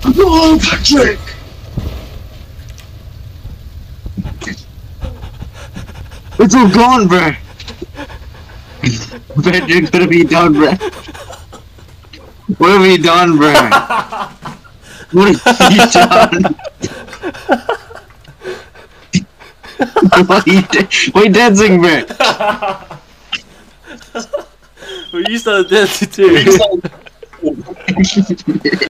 No, Patrick! It's all gone, bro! Patrick, what have you done, bro? What have you done, bro? What have you done? What are you dancing, bro? Well, you started dancing too.